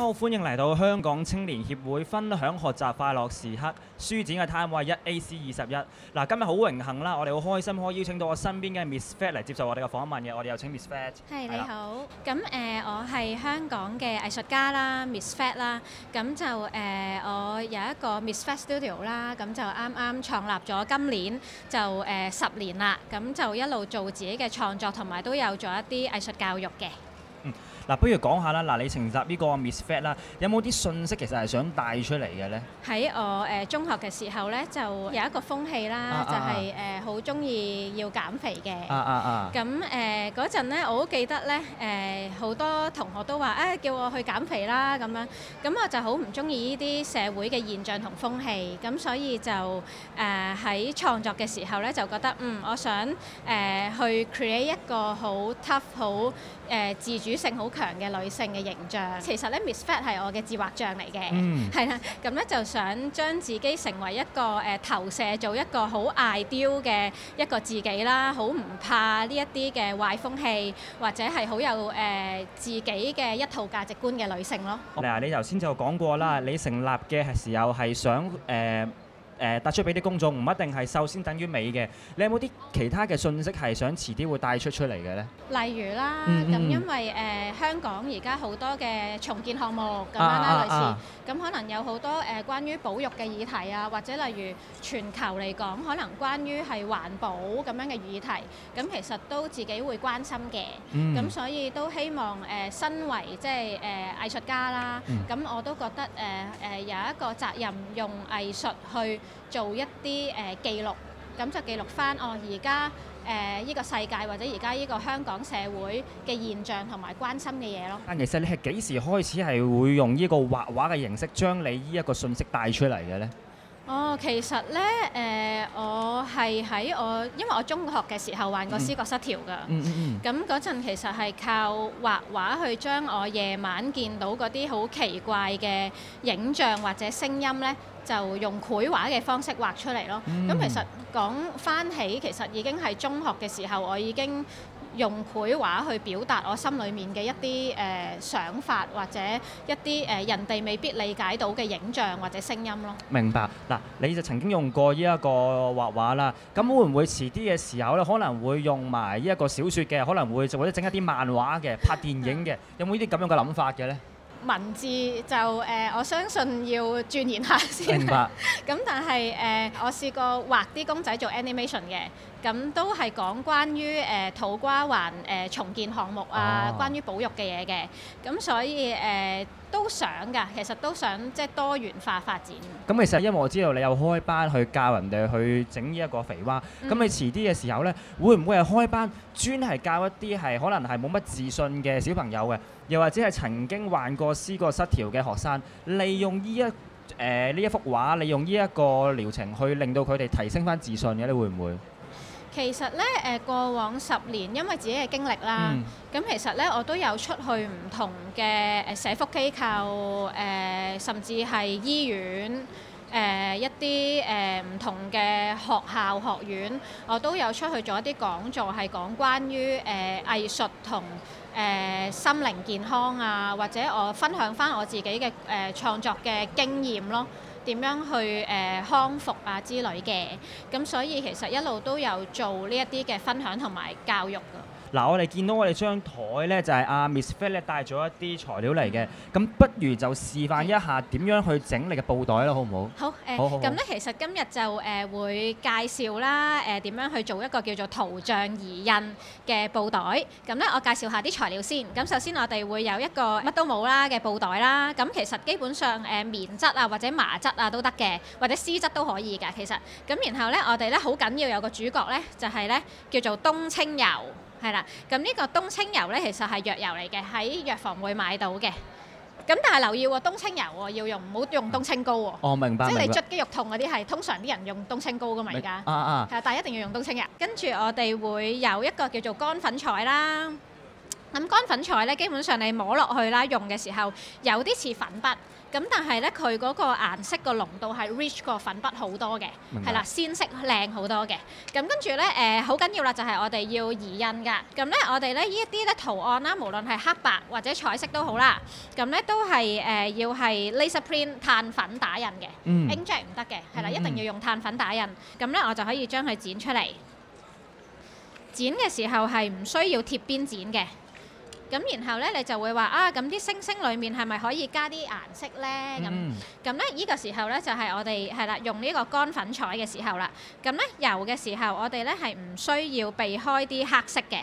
好，歡迎嚟到香港青年協會分享學習快樂時刻書展嘅攤位1AC21。嗱，今日好榮幸啦，我哋好開心可以邀請到我身邊嘅 Miss Fat 嚟接受我哋嘅訪問嘅。我哋有請 Miss Fat。 係你好，咁我係香港嘅藝術家啦，Miss Fat 啦，咁就我有一個 Miss Fat Studio 啦，咁就啱啱創立咗今年就10年啦，咁就一路做自己嘅創作，同埋都有做一啲藝術教育嘅。 嗱，不如講下啦。嗱，你成立呢個 Miss Fat 啦，有冇啲訊息其實係想帶出嚟嘅咧？ 喺我中學嘅時候咧，就有一個風氣啦，就係好中意要減肥嘅。咁嗰陣咧，我好記得咧，好多同學都話叫我去減肥啦咁樣。咁我就好唔中意呢啲社會嘅現象同風氣，咁所以就喺創作嘅時候咧，就覺得我想去 create 一個好 tough 好自主性好強嘅女性嘅形象。其實咧 Miss Fat 係我嘅自畫像嚟嘅，係啦。咁咧就想將自己成為一個投射做一個好 ideal 嘅一個自己啦，好唔怕呢一啲嘅壞風氣，或者係好有自己嘅一套價值觀嘅女性咯。 嗱，你頭先就講過啦，你成立嘅時候係想帶出俾啲公眾，唔一定係瘦先等於美嘅。你有冇啲其他嘅訊息係想遲啲會帶出嚟嘅呢？ 例如啦，咁因為香港而家好多嘅重建項目咁樣啦，類似咁可能有好多關於保育嘅議題啊，或者例如全球嚟講，可能關於係環保咁樣嘅議題，咁其實都自己會關心嘅。咁所以都希望身為即係藝術家啦，咁我都覺得有一個責任用藝術去做一啲記錄，咁就記錄返而家呢個世界或者而家呢個香港社會嘅現象同埋關心嘅嘢咯。但其實你係幾時開始係會用呢個畫畫嘅形式將你呢一個訊息帶出嚟嘅呢？其實咧，我係因為我中學嘅時候患過思覺失調㗎，咁嗰陣其實係靠畫畫去將我夜晚見到嗰啲好奇怪嘅影像或者聲音咧，就用繪畫嘅方式畫出嚟咯。咁其實講返起，其實已經係中學嘅時候，我已經用繪畫去表達我心裏面嘅一啲想法，或者一啲人哋未必理解到嘅影像或者聲音咯。明白。嗱，你就曾經用過呢一個畫畫啦，咁會唔會遲啲嘅時候咧，可能會用埋呢一個小説嘅，可能會或者整一啲漫畫嘅、拍電影嘅，有冇呢啲咁樣嘅諗法嘅咧？文字就我相信要鑽研下先。明白。咁但係我試過畫啲公仔做 animation 嘅，咁都係講關於土瓜灣重建項目啊，關於保育嘅嘢嘅。咁所以都想㗎，其實都想即係多元化發展。咁其實因為我知道你有開班去教人哋去整呢一個肥蛙，咁你遲啲嘅時候呢，會唔會係開班專係教一啲係可能係冇乜自信嘅小朋友嘅，又或者係曾經患過思覺失調嘅學生，利用呢一幅畫，利用呢一個療程去令到佢哋提升返自信嘅，你會唔會？其實咧過往10年，因為自己嘅經歷啦，咁其實咧我都有出去唔同嘅社福機構，甚至係醫院，一啲唔同嘅學校學院，我都有出去做一啲講座，係講關於藝術同心靈健康啊，或者我分享返我自己嘅創作嘅經驗咯。點樣去康復啊之類嘅，咁所以其實一路都有做呢一啲嘅分享同埋教育㗎。嗱，我哋見到我哋張台咧，就係阿 Miss Fat 咧帶咗一啲材料嚟嘅，咁不如就示範一下點樣去整你嘅布袋啦，好唔好？好。咁咧其實今日就會介紹啦，點樣去做一個叫做圖像移印嘅布袋。咁咧我介紹下啲材料先。咁首先我哋會有一個乜都冇啦嘅布袋啦。咁其實基本上棉質啊或者麻質啊都得嘅，或者絲質都可以㗎。其實咁然後咧我哋咧好緊要有個主角咧，就係咧叫做冬青油。係啦，咁呢個冬青油咧，其實係藥油嚟嘅，喺藥房會買到嘅。咁但係留意喎，冬青油喎要用，唔好用冬青膏喎。明白。即係你捽肌肉痛嗰啲係通常啲人用冬青膏噶嘛，而家。係啊，但係一定要用冬青油。跟住我哋會有一個叫做乾粉彩啦。咁乾粉彩咧，基本上你摸落去啦，用嘅時候有啲似粉筆。 咁但係咧佢嗰個顏色個濃度係 rich 過粉筆好多嘅，係啦，鮮色靚好多嘅。咁跟住咧好緊要啦，就係我哋要移印㗎。咁咧我哋咧呢一啲咧圖案啦，無論係黑白或者彩色都好啦，咁咧都係要係 laser print 碳粉打印嘅，inkjet 唔得嘅，係啦，一定要用碳粉打印。咁咧我就可以將佢剪出嚟。剪嘅時候係唔需要貼邊剪嘅。咁然後咧，你就會話啊，咁啲星星裡面係咪可以加啲顏色咧？咁咧，呢個時候咧就係我哋係啦，用呢個乾粉彩嘅時候啦。咁咧油嘅時候，我哋咧係唔需要避開啲黑色嘅。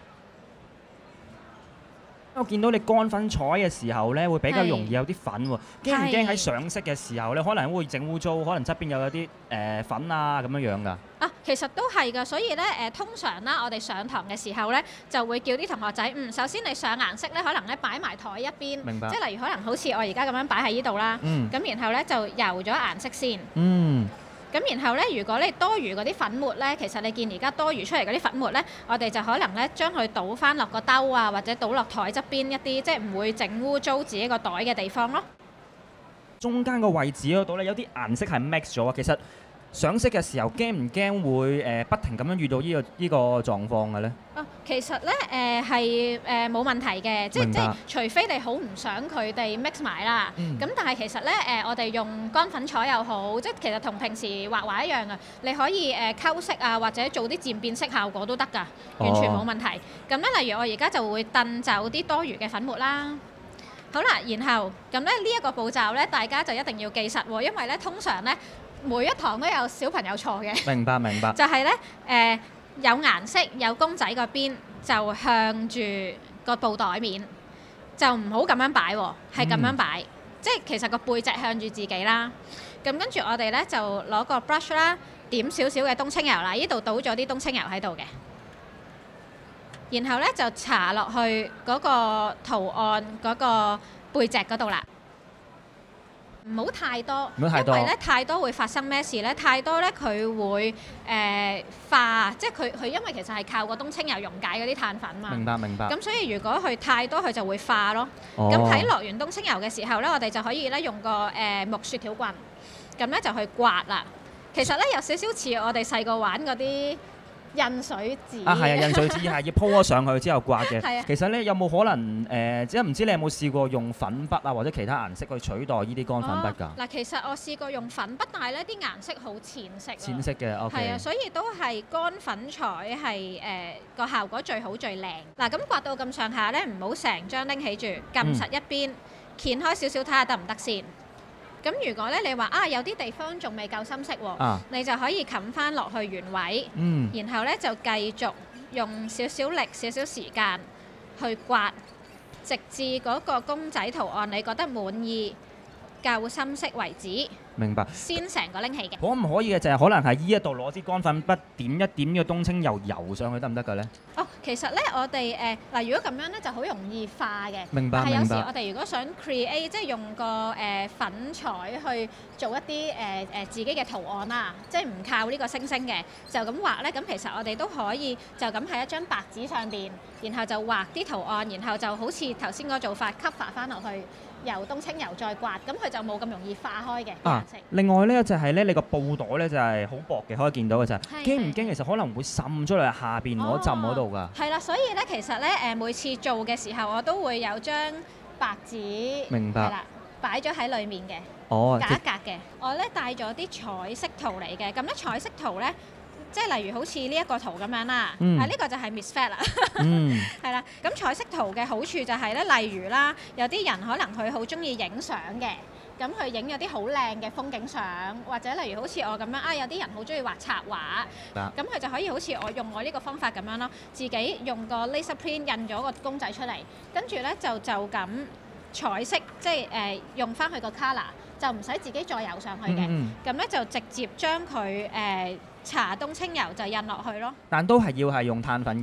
我見到你乾粉彩嘅時候咧，會比較容易有啲粉喎。驚唔驚喺上色嘅時候咧，可能會整污糟，可能側邊有啲粉啊咁樣樣㗎？ 啊，其實都係㗎，所以咧通常啦，我哋上堂嘅時候咧，就會叫啲同學仔，首先你上顏色咧，可能咧擺埋台一邊， 明白。 即係例如可能好似我而家咁樣擺喺呢度啦，咁然後咧就油咗顏色先。咁然後咧，如果你多餘嗰啲粉末咧，其實你見而家多餘出嚟嗰啲粉末咧，我哋就可能咧將佢倒翻落個兜啊，或者倒落台側邊一啲，即係唔會整污糟自己個袋嘅地方咯。 中間個位置嗰度咧，有啲顏色係 mix 咗啊。其實上色嘅時候驚唔驚會不停咁樣遇到呢個狀況嘅咧？ 其實咧係冇問題嘅，即除非你好唔想佢哋 mix 埋啦。咁但係其實咧我哋用乾粉彩又好，即係其實同平時畫畫一樣啊。你可以溝色啊，或者做啲漸變色效果都得㗎，完全冇問題。咁咧，例如我而家就會掟走啲多餘嘅粉末啦。好啦，然後咁咧呢一個步驟咧，大家就一定要記實喎，因為咧通常咧每一堂都有小朋友錯嘅。明白。就係咧有顏色有公仔個邊就向住個布袋面，就唔好咁樣擺喎，係咁樣擺，即係其實個背脊向住自己啦。咁跟住我哋咧就攞個 brush 啦，點少少嘅冬青油啦，呢度倒咗啲冬青油喺度嘅，然後咧就搽落去嗰個圖案嗰個背脊嗰度啦。唔好太多，因為咧太多會發生咩事咧？太多咧佢會化，即係佢因為其實係靠個冬青油溶解嗰啲碳粉嘛。明白。咁所以如果佢太多，佢就會化咯。咁喺落完冬青油嘅時候咧，我哋就可以咧用個木雪條棍，咁咧就去刮啦。其實咧有少少似我哋細個玩嗰啲印水紙啊，係啊，印水紙係要鋪咗上去之後刮嘅。係啊。其實咧有冇可能即係唔知你有冇試過用粉筆啊或者其他顏色去取代呢啲乾粉筆㗎？嗱，其實我試過用粉筆，但係咧啲顏色好淺色。淺色嘅 ，OK。係啊，所以都係乾粉彩係個效果最好最靚。嗱，咁刮到咁上下咧，唔好成張拎起住，撳實一邊，掀開少少睇下得唔得先。咁如果咧你話啊有啲地方仲未夠深色喎，你就可以冚翻落去原位，然後咧就繼續用少少力、少少時間去刮，直至嗰個公仔圖案你覺得滿意、夠深色為止。明白。先成個拎起嘅。可唔可以嘅就係可能係依一度攞支乾粉筆點一點嘅冬青油上去得唔得嘅咧？其實咧我哋嗱，如果咁樣咧就好容易化嘅。明白。但係有時我哋如果想 create， 即係用個粉彩去做一啲自己嘅圖案啦，即係唔靠呢個星星嘅，就咁畫咧。咁其實我哋都可以就咁喺一張白紙上邊，然後就畫啲圖案，然後就好似頭先嗰個做法 cover 翻落去。由冬青油再刮，咁佢就冇咁容易化開嘅顏色。另外咧就係咧，你個布袋咧就係好薄嘅，可以見到嘅就係。驚唔驚？其實可能會滲出嚟下邊嗰浸嗰度㗎。係啦，所以咧其實咧每次做嘅時候，我都會有張白紙，明白，係啦，擺咗喺裡面嘅，隔一格嘅。我咧帶咗啲彩色圖嚟嘅，咁咧彩色圖咧。即係例如好似呢一個圖咁樣啦，呢個就係 Miss Fat 啦，係啦。咁彩色圖嘅好處就係咧，例如啦，有啲人可能佢好中意影相嘅，咁佢影咗啲好靚嘅風景相，或者例如好似我咁樣啊，有啲人好中意畫插畫，咁佢就可以好似我用我呢個方法咁樣咯，自己用個 laser print 印咗個公仔出嚟，跟住咧就咁彩色，即係用翻佢個 colour，就唔使自己再油上去嘅，咁咧就直接將佢搽冬青油就印落去咯。但都係要係用碳粉嘅。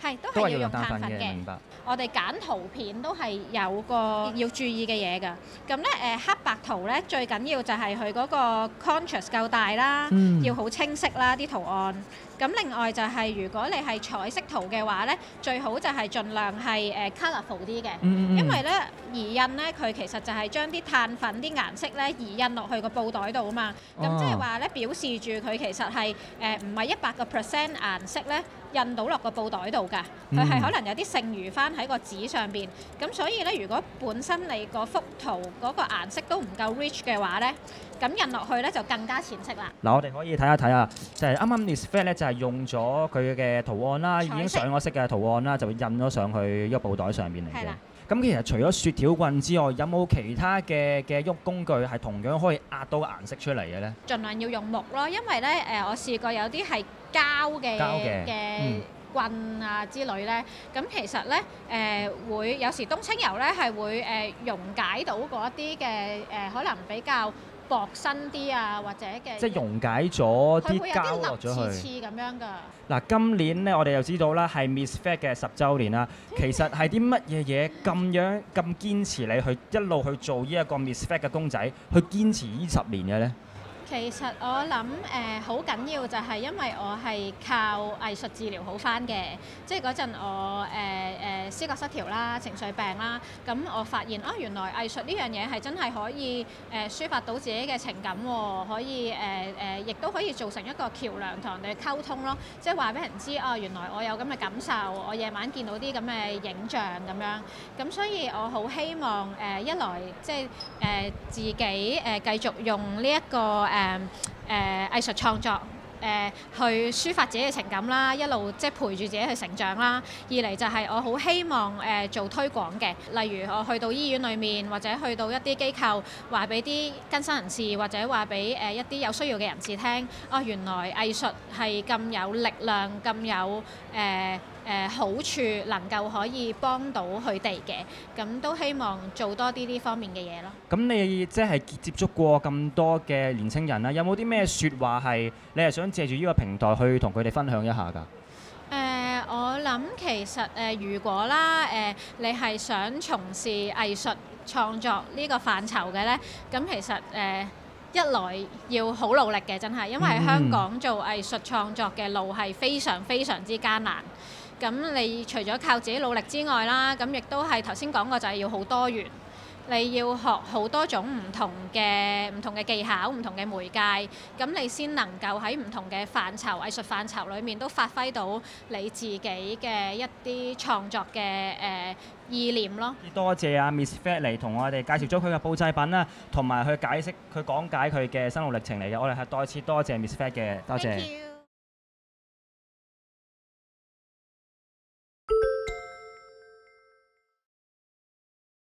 係都都係要用係要用碳粉嘅， 碳粉嘅。 明白。 我哋揀圖片都係有個要注意嘅嘢㗎。咁咧黑白圖咧最緊要就係佢嗰個 contrast 夠大啦，要好清晰啦啲圖案。咁另外就係如果你係彩色圖嘅話咧，最好就係盡量係colourful 啲嘅，因為咧移印咧佢其實就係將啲碳粉啲顏色咧移印落去個布袋度啊嘛。咁即係話咧表示住佢其實係唔係100% 顏色咧印到落個布袋度㗎，佢係可能有啲剩餘翻喺個紙上邊。咁所以咧，如果本身你嗰幅圖嗰個顏色都唔夠 rich 嘅話咧，咁印落去咧就更加淺色啦。 嗱，我哋可以睇下，就係啱啱 Miss Fat 咧就係用咗佢嘅圖案啦，已經上咗色嘅圖案啦，就印咗上去一個布袋上邊嚟嘅。咁其實除咗雪條棍之外，有冇其他嘅喐工具係同樣可以壓到顏色出嚟嘅咧？ 盡量要用木咯，因為咧我試過有啲係膠嘅棍啊之類咧，咁其實咧會有時冬青油咧係會溶解到嗰一啲嘅可能比較薄身啲啊，或者嘅即係溶解咗啲佢會有膠落啲粒咗去。 刺咁樣㗎。 嗱，今年咧我哋又知道啦，係 Miss Fat 嘅10週年啦。其實係啲乜嘢嘢咁堅持你去一路去做呢一個 Miss Fat 嘅公仔，去堅持呢10年嘅咧？ 其實我諗好緊要就係因為我係靠藝術治療好翻嘅，即係嗰陣我思覺失調啦、情緒病啦，咁我發現原來藝術呢樣嘢係真係可以抒發到自己嘅情感喎，可以亦都可以做成一個橋梁同人哋溝通咯，即係話俾人知原來我有咁嘅感受，我夜晚見到啲咁嘅影像咁樣，咁所以我好希望一來即係自己繼續用呢一個藝術創作去抒發自己嘅情感啦，一路即係陪住自己去成長啦。二嚟就係我好希望做推廣嘅，例如我去到醫院裏面，或者去到一啲機構，話俾啲更生人士，或者話俾一啲有需要嘅人士聽，原來藝術係咁有力量，咁有好處，能夠可以幫到佢哋嘅，咁都希望做多啲呢方面嘅嘢咯。 咁你即係接觸過咁多嘅年青人啦，有冇啲咩説話係你係想借住呢個平台去同佢哋分享一下㗎？ 我諗其實如果啦你係想從事藝術創作呢個範疇嘅呢，咁其實一來要好努力嘅，真係，因為喺香港做藝術創作嘅路係非常非常之艱難。咁你除咗靠自己努力之外啦，咁亦都係頭先講過就係要好多元，你要學好多種唔同嘅技巧、唔同嘅媒介，咁你先能夠喺唔同嘅範疇、藝術範疇裏面都發揮到你自己嘅一啲創作嘅意念咯。 多謝阿 Miss Fat 嚟同我哋介紹咗佢嘅布製品啦，同埋去解釋佢講解佢嘅心路歷程嚟嘅。我哋係再次多謝 Miss Fat 嘅，多謝。 Thank you.